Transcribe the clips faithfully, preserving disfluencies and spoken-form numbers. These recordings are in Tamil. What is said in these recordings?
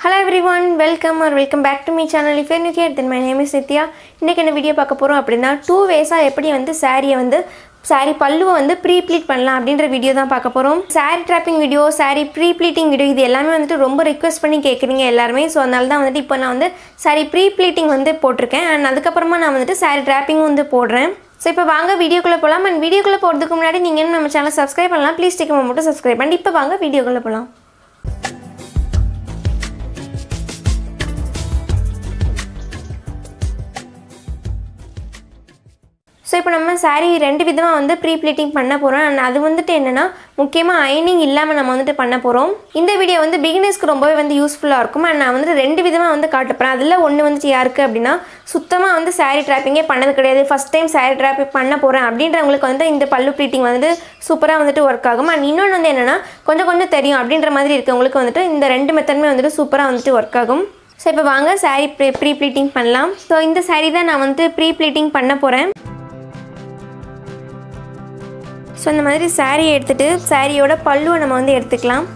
Hello everyone, welcome or welcome back to my channel. If you are new here, then my name is Nithya. இன்னைக்கு என்ன வீடியோ பார்க்க போறோம் அப்படினா two ways ஆ எப்படி வந்து saree வந்து saree பல்லுவை வந்து pre-pleat பண்ணலாம் அப்படிங்கற வீடியோ தான் பார்க்க போறோம். saree trapping video, saree pre-pleating video இது எல்லாமே வந்து ரொம்ப ரிக்வெஸ்ட் பண்ணி கேக்குறீங்க எல்லாரும். சோ அதனால தான் வந்து இப்போ நான் வந்து saree pre-pleating வந்து போட்டுருக்கேன். and அதுக்கு அப்புறமா நான் வந்து saree trapping வந்து போடுறேன். சோ இப்போ வாங்க வீடியோக்குள்ள போலாம். and வீடியோக்குள்ள போறதுக்கு முன்னாடி நீங்க என்ன நம்ம சேனலை subscribe பண்ணலாம். Please take a moment to subscribe. and இப்போ வாங்க வீடியோக்குள்ள போலாம். So இப்போ நம்ம saree ரெண்டு விதமா வந்து pre-pleating பண்ண போறோம். and அது வந்துட்டு என்னன்னா முக்கியமா அயனிங் இல்லாம நம்ம வந்துட்டு பண்ண போறோம். இந்த வீடியோ வந்து beginnersக்கு ரொம்பவே வந்து யூஸ்ஃபுல்லா இருக்கும். and நான் வந்து ரெண்டு விதமா வந்து காட்ட போறேன். அதுல ஒன்னு வந்து யாருக்கு அப்படினா சுத்தமா வந்து saree trappingே பண்ணது கிடையாது. first time saree trapping பண்ண போறேன் அப்படின்றவங்களுக்கு வந்து இந்த பல்லு pleating வந்து சூப்பரா வந்துட்டு வர்க் ஆகும். and இன்னொன்னு வந்து என்னன்னா கொஞ்சம் கொஞ்சம் தெரியும் அப்படின்ற மாதிரி இருக்கவங்களுக்கு வந்துட்டு இந்த ரெண்டு மெத்தட்மே வந்துட்டு சூப்பரா வந்துட்டு வர்க் ஆகும். சோ இப்போ வாங்க saree pre-pleating பண்ணலாம். சோ இந்த saree தான் நான் வந்து pre-pleating பண்ண போறேன். So இந்த மாதிரி saree எடுத்துட்டு சாரியோட பல்லுவை நம்ம வந்து எடுத்துக்கலாம்.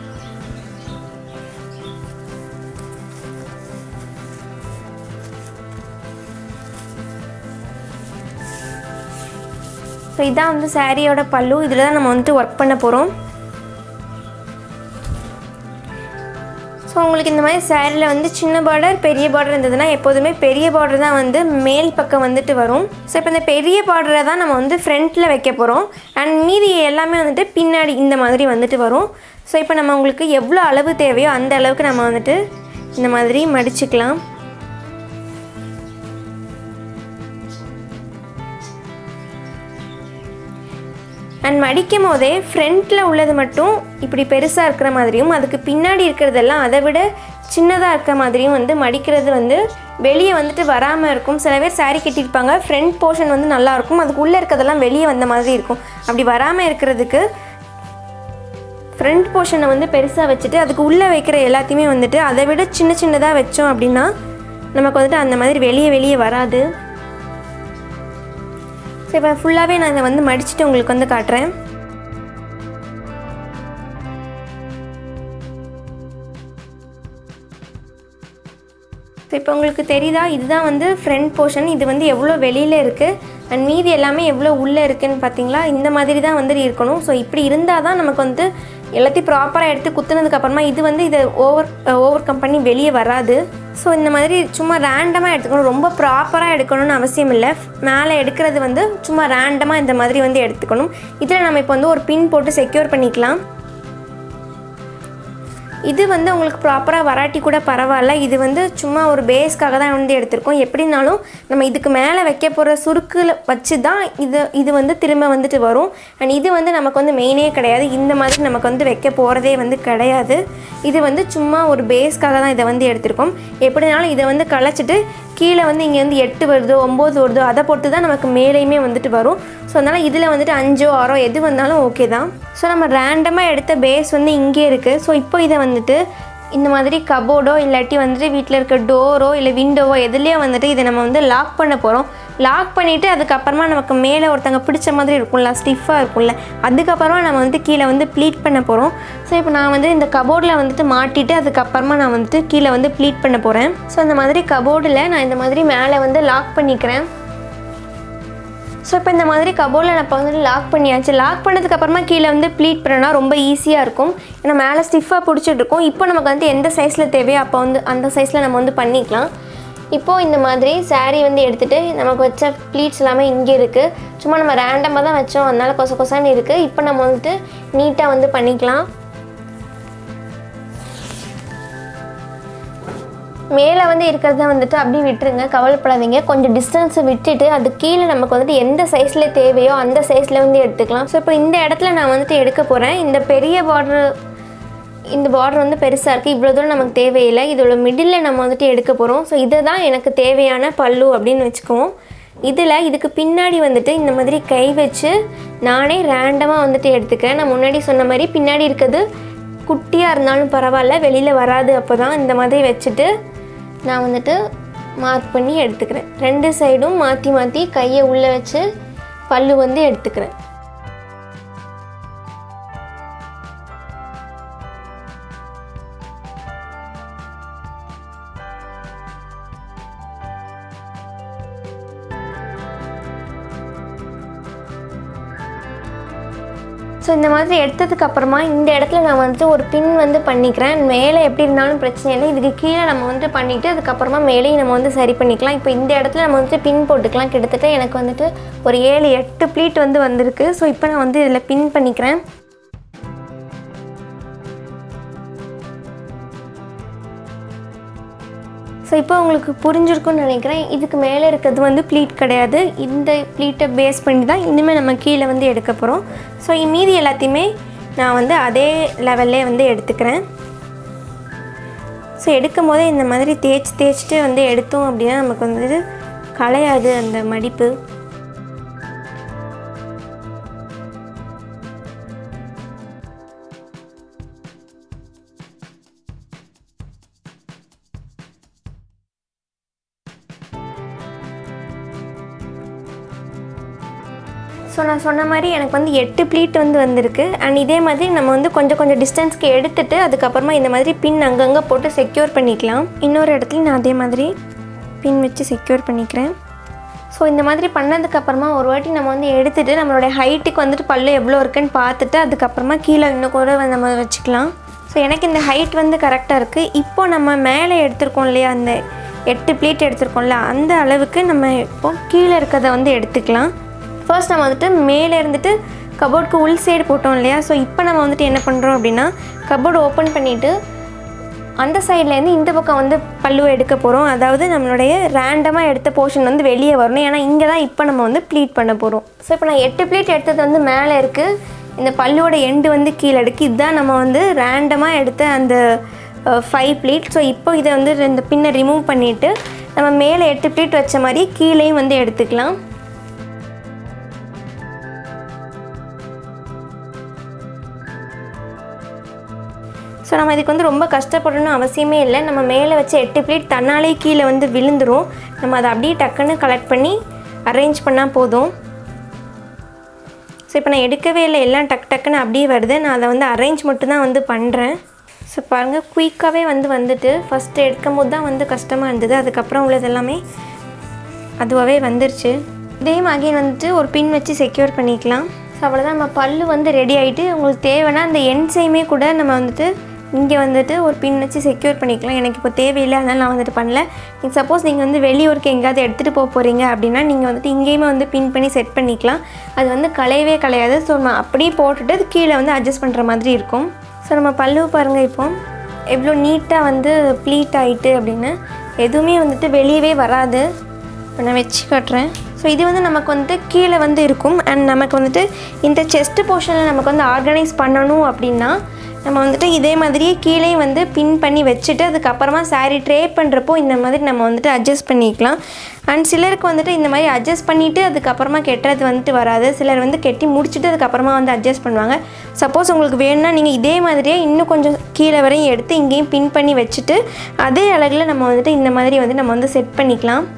So இதான் வந்து சாரியோட பல்லு. இதுல தான் நம்ம வந்து வர்க் பண்ண போறோம். So உங்களுக்கு இந்த மாதிரி சாரில வந்து சின்ன பார்டர் பெரிய பார்டர் இருந்ததுனா எப்போதுமே பெரிய பார்டர் தான் வந்து மேல் பக்கம் வந்துட்டு வரும். சோ இப்போ இந்த பெரிய பார்டரை தான் நம்ம வந்து ஃப்ரண்ட்ல வைக்க போறோம். and மீதி எல்லாமே வந்துட்டு பின்னாடி இந்த மாதிரி வந்துட்டு வரும். சோ இப்போ நம்ம உங்களுக்கு எவ்வளவு அளவு தேவையோ அந்த அளவுக்கு நம்ம வந்துட்டு இந்த மாதிரி மடிச்சுக்கலாம். and மடிக்கும் போதே ஃப்ரண்ட்ல உள்ளது மட்டும் இப்படி பெருசா இருக்கிற மாதிரியும் அதுக்கு பின்னாடி இருக்குறதெல்லாம் அதை விட சின்னதா இருக்க மாதிரியும் வந்து மடிக்கிறது வந்து வெளியே வந்துட்டு வராம இருக்கும். சில பேர் saree கட்டிருப்பாங்க, ஃப்ரண்ட் போர்ஷன் வந்து நல்லா இருக்கும், அதுக்கு உள்ள இருக்கதெல்லாம் வெளியே வந்த மாதிரி இருக்கும். அப்படி வராம இருக்கிறதுக்கு ஃப்ரண்ட் போர்ஷனை வந்து பெருசா வச்சுட்டு அதுக்கு உள்ள வைக்கிற எல்லாத்தையுமே வந்துட்டு அதை விட சின்ன சின்னதா வச்சோம் அப்படின்னா நமக்கு வந்துட்டு அந்த மாதிரி வெளியே வெளியே வராது. சோ இப்போ ஃபுல்லாவே நான் இதை வந்து மடிச்சிட்டு உங்களுக்கு வந்து காட்டுறேன். ஸோ இப்போ உங்களுக்கு தெரியுதா, இதுதான் வந்து ஃப்ரண்ட் போர்ஷன். இது வந்து எவ்வளோ வெளியில் இருக்குது அண்ட் மீதி எல்லாமே எவ்வளோ உள்ளே இருக்குதுன்னு பார்த்தீங்களா? இந்த மாதிரி தான் வந்து இருக்கணும். ஸோ இப்படி இருந்தால் தான் நமக்கு வந்து எல்லாத்தையும் ப்ராப்பராக எடுத்து குத்துனதுக்கப்புறமா இது வந்து இதை ஓவர் ஓவர் கம் பண்ணி வெளியே வராது. ஸோ இந்த மாதிரி சும்மா ரேண்டமாக எடுத்துக்கணும், ரொம்ப ப்ராப்பராக எடுக்கணும்னு அவசியம் இல்லை. மேலே எடுக்கிறது வந்து சும்மா ரேண்டமாக இந்த மாதிரி வந்து எடுத்துக்கணும். இதில் நம்ம இப்போ வந்து ஒரு பின் போட்டு செக்யூர் பண்ணிக்கலாம். இது வந்து உங்களுக்கு ப்ராப்பராக வராட்டி கூட பரவாயில்ல, இது வந்து சும்மா ஒரு பேஸ்க்காக தான் வந்து எடுத்திருக்கோம். எப்படினாலும் நம்ம இதுக்கு மேலே வைக்க போகிற சுருக்கில் வச்சு தான் இது இது வந்து திரும்ப வந்துட்டு வரும். அண்ட் இது வந்து நமக்கு வந்து மெயினே கிடையாது, இந்த மாதிரி நமக்கு வந்து வைக்க போகிறதே வந்து கிடையாது. இது வந்து சும்மா ஒரு பேஸ்க்காக தான் இதை வந்து எடுத்திருக்கோம். எப்படினாலும் இதை வந்து களைச்சிட்டு கீழே வந்து இங்கே வந்து எட்டு வருதோ ஒம்பது வருதோ அதை பொறுத்து தான் நமக்கு மேலேயுமே வந்துட்டு வரும். ஸோ அதனால் இதில் வந்துட்டு அஞ்சோ ஆறோ எது வந்தாலும் ஓகே தான். ஸோ நம்ம ரேண்டமாக எடுத்த பேஸ் வந்து இங்கே இருக்குது. ஸோ இப்போ இதை வந்துட்டு இந்த மாதிரி கபோர்டோ இல்லாட்டி வந்துட்டு வீட்டில் இருக்க டோரோ இல்லை விண்டோவோ எதுலேயோ வந்துட்டு இதை நம்ம வந்து லாக் பண்ண போகிறோம். லாக் பண்ணிவிட்டு அதுக்கப்புறமா நமக்கு மேலே ஒருத்தங்க பிடிச்ச மாதிரி இருக்கும்ல, ஸ்டிஃபாக இருக்கும்ல, அதுக்கப்புறமா நம்ம வந்து கீழே வந்து ப்ளீட் பண்ண போகிறோம். ஸோ இப்போ நான் வந்து இந்த கபோர்டில் வந்துட்டு மாட்டிட்டு அதுக்கப்புறமா நான் வந்துட்டு கீழே வந்து ப்ளீட் பண்ண போகிறேன். ஸோ இந்த மாதிரி கபோர்டில் நான் இந்த மாதிரி மேலே வந்து லாக் பண்ணிக்கிறேன். ஸோ இப்போ இந்த மாதிரி கபோர்டில் நான் இப்போ வந்து லாக் பண்ணியாச்சு. லாக் பண்ணதுக்கப்புறமா கீழே வந்து ப்ளீட் பண்ணனா ரொம்ப ஈஸியாக இருக்கும். ஏன்னா மேலே ஸ்டிஃபாக பிடிச்சிட்டு இருக்கும். இப்போ நமக்கு வந்து எந்த சைஸில் தேவையோ அப்போ வந்து அந்த சைஸில் நம்ம வந்து பண்ணிக்கலாம். இப்போது இந்த மாதிரி saree வந்து எடுத்துகிட்டு நமக்கு வச்ச ப்ளீட்ஸ் எல்லாமே இங்கே இருக்குது. சும்மா நம்ம ரேண்டமாக தான் வச்சோம், அதனால் கொச கொசான்னு இருக்குது. இப்போ நம்ம வந்துட்டு நீட்டாக வந்து பண்ணிக்கலாம். மேலே வந்து இருக்கிறத வந்துட்டு அப்படியே விட்டுருங்க, கவலைப்படாதீங்க. கொஞ்சம் டிஸ்டன்ஸை விட்டுட்டு அது கீழே நமக்கு வந்துட்டு எந்த சைஸில் தேவையோ அந்த சைஸில் வந்து எடுத்துக்கலாம். ஸோ இப்போ இந்த இடத்துல நான் வந்துட்டு எடுக்க போகிறேன். இந்த பெரிய பார்டர் இந்த பார்டர் வந்து பெருசாக இருக்குது, இவ்வளோ தூரம் நமக்கு தேவையில்லை. இதோட மிடில் நம்ம வந்துட்டு எடுக்க போகிறோம். ஸோ இதை தான் எனக்கு தேவையான பல்லு அப்படின்னு வச்சுக்குவோம். இதில் இதுக்கு பின்னாடி வந்துட்டு இந்த மாதிரி கை வச்சு நானே ரேண்டமாக வந்துட்டு எடுத்துக்கிறேன். நான் முன்னாடி சொன்ன மாதிரி பின்னாடி இருக்கிறது குட்டியாக இருந்தாலும் பரவாயில்ல, வெளியில் வராது. அப்போ தான் இந்த மாதிரி வச்சுட்டு நான் வந்துட்டு மார்க் பண்ணி எடுத்துக்கிறேன். ரெண்டு சைடும் மாற்றி மாற்றி கையை உள்ளே வச்சு பல்லு வந்து எடுத்துக்கிறேன். ஸோ இந்த மாதிரி எடுத்ததுக்கப்புறமா இந்த இடத்துல நான் வந்துட்டு ஒரு பின் வந்து பண்ணிக்கிறேன். மேலே எப்படி இருந்தாலும் பிரச்சனை இல்லை, இதுக்கு கீழே நம்ம வந்துட்டு பண்ணிவிட்டு அதுக்கப்புறமா மேலேயும் நம்ம வந்து சரி பண்ணிக்கலாம். இப்போ இந்த இடத்துல நம்ம வந்துட்டு பின் போட்டுக்கலாம். கிட்டத்தட்ட எனக்கு வந்துட்டு ஒரு ஏழு எட்டு ப்ளீட் வந்து வந்திருக்கு. ஸோ இப்போ நான் வந்து இதில் பின் பண்ணிக்கிறேன். ஸோ இப்போ உங்களுக்கு புரிஞ்சிருக்கும்னு நினைக்கிறேன். இதுக்கு மேலே இருக்கிறது வந்து ப்ளீட் கிடையாது, இந்த ப்ளீட்டை பேஸ் பண்ணி தான் இனிமேல் நம்ம கீழே வந்து எடுக்க போகிறோம். ஸோ மீதி எல்லாத்தையுமே நான் வந்து அதே லெவல்லே வந்து எடுத்துக்கிறேன். ஸோ எடுக்கும் போதே இந்த மாதிரி தேய்ச்சி தேய்ச்சிட்டு வந்து எடுத்தோம் அப்படின்னா நமக்கு வந்து களையாது அந்த மடிப்பு. ஸோ நான் சொன்ன மாதிரி எனக்கு வந்து எட்டு ப்ளீட் வந்து வந்திருக்கு. அண்ட் இதே மாதிரி நம்ம வந்து கொஞ்சம் கொஞ்சம் டிஸ்டன்ஸ்க்கு எடுத்துகிட்டு அதுக்கப்புறமா இந்த மாதிரி பின் அங்கங்கே போட்டு செக்யூர் பண்ணிக்கலாம். இன்னொரு இடத்துலையும் நான் அதே மாதிரி பின் வச்சு செக்யூர் பண்ணிக்கிறேன். ஸோ இந்த மாதிரி பண்ணதுக்கப்புறமா ஒரு வாட்டி நம்ம வந்து எடுத்துகிட்டு நம்மளுடைய ஹைட்டுக்கு வந்துட்டு பல்லு எவ்வளோ இருக்குன்னு பார்த்துட்டு அதுக்கப்புறமா கீழே இன்னும் கூட நம்ம வச்சுக்கலாம். ஸோ எனக்கு இந்த ஹைட் வந்து கரெக்டாக இருக்குது. இப்போது நம்ம மேலே எடுத்துருக்கோம் இல்லையா, அந்த எட்டு ப்ளீட் எடுத்துருக்கோம்ல, அந்த அளவுக்கு நம்ம இப்போது கீழே இருக்கிறத வந்து எடுத்துக்கலாம். ஃபர்ஸ்ட் நம்ம வந்துட்டு மேலே இருந்துட்டு கபோர்டுக்கு உள் சைடு போட்டோம் இல்லையா. ஸோ இப்போ நம்ம வந்துட்டு என்ன பண்ணுறோம் அப்படின்னா கபோர்டு ஓப்பன் பண்ணிவிட்டு அந்த சைட்லேருந்து இந்த பக்கம் வந்து பல்லுவை எடுக்க போகிறோம். அதாவது நம்மளுடைய ரேண்டமாக எடுத்த போர்ஷன் வந்து வெளியே வரணும். ஏன்னா இங்கே தான் இப்போ நம்ம வந்து ப்ளீட் பண்ண போகிறோம். ஸோ இப்போ நான் எட்டு ப்ளீட் எடுத்தது வந்து மேலே இருக்குது, இந்த பல்லுவோட எண்டு வந்து கீழே இருக்குது. இதுதான் நம்ம வந்து ரேண்டமாக எடுத்த அந்த ஃபைவ் ப்ளீட். ஸோ இப்போ இதை வந்து இந்த பின்னை ரிமூவ் பண்ணிவிட்டு நம்ம மேலே எட்டு ப்ளீட் வச்ச மாதிரி கீழேயும் வந்து எடுத்துக்கலாம். ஸோ நம்ம இதுக்கு வந்து ரொம்ப கஷ்டப்படணும் அவசியமே இல்லை. நம்ம மேலே வச்ச எட்டு ப்ளீட் தன்னாலே கீழே வந்து விழுந்துடும். நம்ம அதை அப்படியே டக்குன்னு கலெக்ட் பண்ணி அரேஞ்ச் பண்ணால் போதும். ஸோ இப்போ நான் எடுக்கவே இல்லை, எல்லாம் டக் டக்குன்னு அப்படியே வருது. நான் அதை வந்து அரேஞ்ச் மட்டும்தான் வந்து பண்ணுறேன். ஸோ பாருங்கள், குயிக்காகவே வந்து வந்துட்டு ஃபஸ்ட்டு எடுக்கும் போது தான் வந்து கஷ்டமாக இருந்தது, அதுக்கப்புறம் உள்ளது எல்லாமே அதுவாகவே வந்துருச்சு. இதே மாதிரி வந்துட்டு ஒரு பின் வச்சு செக்யூர் பண்ணிக்கலாம். ஸோ அவ்வளோதான், நம்ம பல்லு வந்து ரெடி ஆகிட்டு. உங்களுக்கு தேவைன்னா அந்த எண்ட்ஸையுமே கூட நம்ம வந்துட்டு இங்கே வந்துட்டு ஒரு பின் வச்சு செக்யூர் பண்ணிக்கலாம். எனக்கு இப்போ தேவையில்லை, அதனால் நான் வந்துட்டு பண்ணல. நீங்கள் சப்போஸ் நீங்கள் வந்து வெளியூருக்கு எங்கேயாவது எடுத்துகிட்டு போக போகிறீங்க அப்படின்னா நீங்கள் வந்துட்டு இங்கேயுமே வந்து பின் பண்ணி செட் பண்ணிக்கலாம். அது வந்து களையவே களையாது. ஸோ நம்ம அப்படியே போட்டுட்டு அது கீழே வந்து அட்ஜஸ்ட் பண்ணுற மாதிரி இருக்கும். ஸோ நம்ம பல்லு பாருங்கள் இப்போ எவ்வளோ நீட்டாக வந்து ப்ளீட் ஆகிட்டு அப்படின்னு, எதுவுமே வந்துட்டு வெளியவே வராது. இப்போ நான் வச்சு காட்டுறேன். ஸோ இது வந்து நமக்கு வந்துட்டு கீழே வந்து இருக்கும். அண்ட் நமக்கு வந்துட்டு இந்த செஸ்ட் போர்ஷனில் நமக்கு வந்து ஆர்கனைஸ் பண்ணணும் அப்படின்னா நம்ம வந்துட்டு இதே மாதிரியே கீழே வந்து பின் பண்ணி வச்சுட்டு அதுக்கப்புறமா சாரீ ட்ரே பண்ணுறப்போ இந்த மாதிரி நம்ம வந்துட்டு அட்ஜஸ்ட் பண்ணிக்கலாம். அண்ட் சிலருக்கு வந்துட்டு இந்த மாதிரி அட்ஜஸ்ட் பண்ணிவிட்டு அதுக்கப்புறமா கெட்டுறது வந்துட்டு வராது. சிலர் வந்து கெட்டி முடிச்சுட்டு அதுக்கப்புறமா வந்து அட்ஜஸ்ட் பண்ணுவாங்க. சப்போஸ் உங்களுக்கு வேணும்னா நீங்கள் இதே மாதிரியே இன்னும் கொஞ்சம் கீழே வரையும் எடுத்து இங்கேயும் பின் பண்ணி வச்சுட்டு அதே அழகில் நம்ம வந்துட்டு இந்த மாதிரி வந்து நம்ம வந்து செட் பண்ணிக்கலாம்.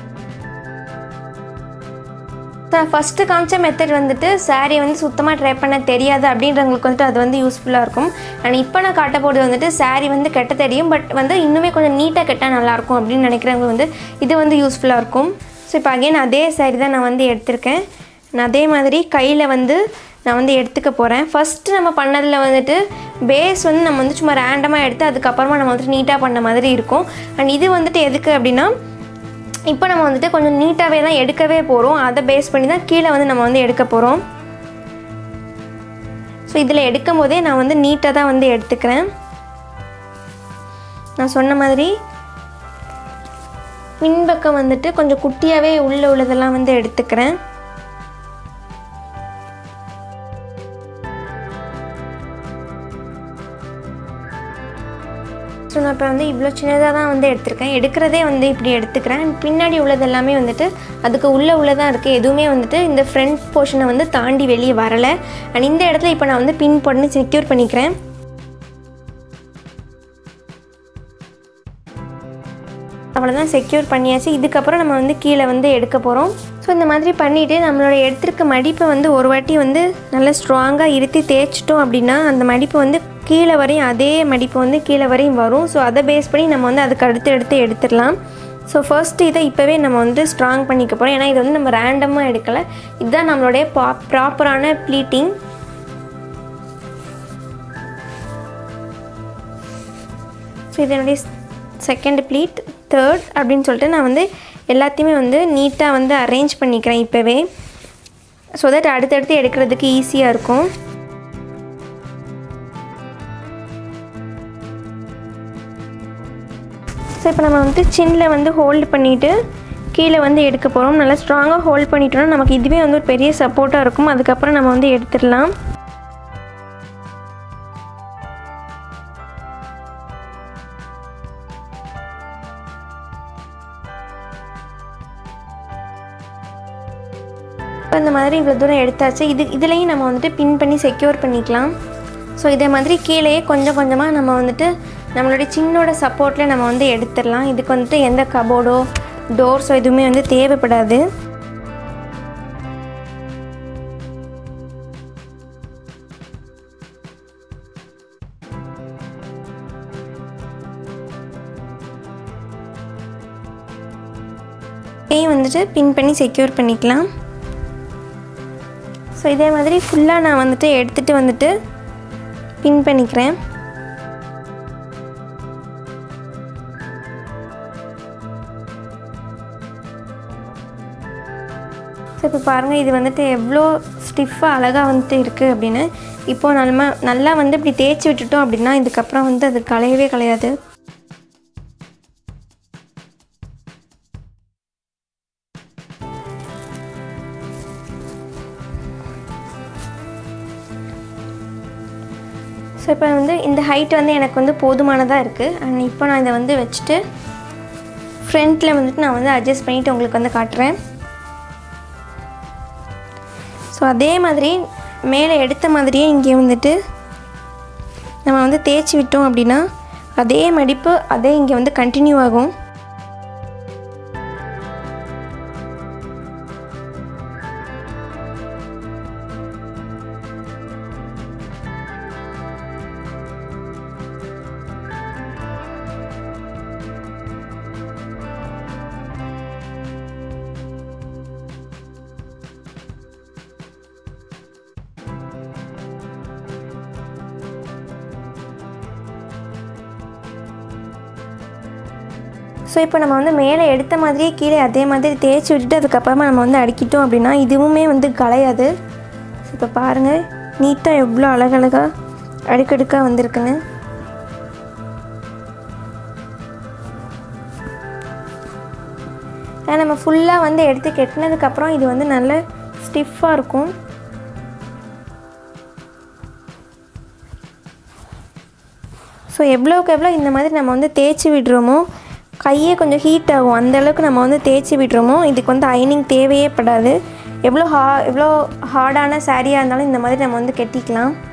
ஃபஸ்ட்டு காமிச்ச மெத்தட் வந்துட்டு சாரீ வந்து சுத்தமாக ட்ரை பண்ண தெரியாது அப்படின்றவங்களுக்கு வந்துட்டு அது வந்து யூஸ்ஃபுல்லாக இருக்கும். அண்ட் இப்போ நான் காட்ட போகிறது வந்துட்டு சாரீ வந்து கெட்ட தெரியும், பட் வந்து இன்னுமே கொஞ்சம் நீட்டாக கெட்டால் நல்லாயிருக்கும் அப்படின்னு நினைக்கிறவங்க வந்து இது வந்து யூஸ்ஃபுல்லாக இருக்கும். ஸோ இப்போ அகைன் அதே சாரீ தான் நான் வந்து எடுத்திருக்கேன். நான் அதே மாதிரி கையில் வந்து நான் வந்து எடுத்துக்க போகிறேன். ஃபஸ்ட்டு நம்ம பண்ணதில் வந்துட்டு பேஸ் வந்து நம்ம வந்து சும்மா ரேண்டமாக எடுத்து அதுக்கப்புறமா நம்ம வந்துட்டு நீட்டாக பண்ண மாதிரி இருக்கும். அண்ட் இது வந்துட்டு எதுக்கு அப்படின்னா இப்போ நம்ம வந்துட்டு கொஞ்சம் நீட்டாகவே தான் எடுக்கவே போகிறோம். அதை பேஸ் பண்ணி தான் கீழே வந்து நம்ம வந்து எடுக்க போகிறோம். ஸோ இதில் எடுக்கும் போதே நான் வந்து நீட்டாக தான் வந்து எடுத்துக்கிறேன். நான் சொன்ன மாதிரி பின்பக்கம் வந்துட்டு கொஞ்சம் குட்டியாகவே உள்ளே உள்ளதெல்லாம் வந்து எடுத்துக்கிறேன். ஸோ நான் இப்போ வந்து இவ்வளோ சின்னதாக தான் வந்து எடுத்திருக்கேன். எடுக்கிறதே வந்து இப்படி எடுத்துக்கிறேன். பின்னாடி உள்ளது எல்லாமே வந்துட்டு அதுக்கு உள்ளே உள்ளதான் இருக்குது. எதுவுமே வந்துட்டு இந்த ஃப்ரண்ட் போர்ஷனை வந்து தாண்டி வெளியே வரலை. அண்ட் இந்த இடத்துல இப்போ நான் வந்து பின் பண்ணி செக்யூர் பண்ணிக்கிறேன். அவ்வளோதான், செக்யூர் பண்ணியாச்சு. இதுக்கப்புறம் நம்ம வந்து கீழே வந்து எடுக்க போகிறோம். ஸோ இந்த மாதிரி பண்ணிவிட்டு நம்மளோட எடுத்திருக்க மடிப்பை வந்து ஒரு வாட்டி வந்து நல்லா ஸ்ட்ராங்காக இருத்தி தேய்ச்சிட்டோம் அப்படின்னா அந்த மடிப்பு வந்து கீழே வரையும் அதே மடிப்பு வந்து கீழே வரையும் வரும். ஸோ அதை பேஸ் பண்ணி நம்ம வந்து அதுக்கு அடுத்து எடுத்து எடுத்துடலாம். ஸோ ஃபர்ஸ்ட்டு இதை இப்போவே நம்ம வந்து ஸ்ட்ராங் பண்ணிக்க போகிறோம். ஏன்னா இது வந்து நம்ம ரேண்டமாக எடுக்கலை, இதுதான் நம்மளுடைய பா ப்ராப்பரான ப்ளீட்டிங். ஸோ இது என்னுடைய செகண்ட் ப்ளீட், தேர்ட் அப்படின்னு சொல்லிட்டு நான் வந்து எல்லாத்தையுமே வந்து நீட்டாக வந்து அரேஞ்ச் பண்ணிக்கிறேன் இப்போவே. ஸோ தட் அடுத்தடுத்து எடுக்கிறதுக்கு ஈஸியாக இருக்கும். ஸோ இப்போ நம்ம வந்து சின்னில் வந்து ஹோல்டு பண்ணிவிட்டு கீழே வந்து எடுக்க போகிறோம். நல்லா ஸ்ட்ராங்காக ஹோல்ட் பண்ணிட்டோம்னா நமக்கு இதுவே வந்து ஒரு பெரிய சப்போர்ட்டாக இருக்கும். அதுக்கப்புறம் நம்ம வந்து எடுத்துடலாம். இப்போ இந்த மாதிரி இவ்வளோ தூரம் எடுத்தாச்சு. இது இதுலேயும் நம்ம வந்துட்டு பின் பண்ணி செக்யூர் பண்ணிக்கலாம். ஸோ இதே மாதிரி கீழேயே கொஞ்சம் கொஞ்சமாக நம்ம வந்துட்டு நம்மளுடைய சின்னோட சப்போர்ட்டில் நம்ம வந்து எடுத்துடலாம். இதுக்கு வந்துட்டு எந்த கபோர்டோ டோர்ஸோ எதுவுமே வந்து தேவைப்படாது. இதையும் வந்துட்டு பின் பண்ணி செக்யூர் பண்ணிக்கலாம். ஸோ இதே மாதிரி ஃபுல்லாக நான் வந்துட்டு எடுத்துகிட்டு வந்துட்டு பின் பண்ணிக்கிறேன். ஸோ இப்போ பாருங்கள், இது வந்துட்டு எவ்வளோ ஸ்டிஃபாக அழகாக வந்துட்டு இருக்குது அப்படின்னு. இப்போது நம்ம நல்லா வந்து இப்படி தேய்ச்சி விட்டுட்டோம் அப்படின்னா இதுக்கப்புறம் வந்து அது களையவே களையாது. ஸோ இப்போ வந்து இந்த ஹைட் வந்து எனக்கு வந்து போதுமானதாக இருக்குது. அண்ட் இப்போ நான் இதை வந்து வச்சுட்டு ஃப்ரண்ட்டில் வந்துட்டு நான் வந்து அட்ஜஸ்ட் பண்ணிவிட்டு உங்களுக்கு வந்து காட்டுறேன். ஸோ அதே மாதிரி மேலே எடுத்த மாதிரியே இங்கே வந்துட்டு நம்ம வந்து தேய்ச்சி விட்டோம் அப்படின்னா அதே மடிப்பு அதே இங்கே வந்து கண்டினியூ ஆகும். ஸோ இப்போ நம்ம வந்து மேலே எடுத்த மாதிரியே கீழே அதே மாதிரி தேய்ச்சி விட்டுட்டு அதுக்கப்புறமா நம்ம வந்து அடிக்கிட்டோம் அப்படின்னா இதுவுமே வந்து களையாது. ஸோ இப்போ பாருங்கள், நீட்டாக எவ்வளோ அழகழகாக அடுக்கடுக்காக வந்திருக்குன்னு. நம்ம ஃபுல்லாக வந்து எடுத்து கெட்டினதுக்கப்புறம் இது வந்து நல்ல ஸ்டிஃபாக இருக்கும். ஸோ எவ்வளோக்கு எவ்வளோ இந்த மாதிரி நம்ம வந்து தேய்ச்சி விடுறோமோ கையே கொஞ்சம் ஹீட் ஆகும். அந்தளவுக்கு நம்ம வந்து தேய்ச்சி விடுறோமோ இதுக்கு வந்து அயனிங் தேவையே படாது. எவ்வளோ ஹா எவ்வளோ ஹார்டான சாரியாக இருந்தாலும் இந்த மாதிரி நம்ம வந்து கெட்டிக்கலாம்.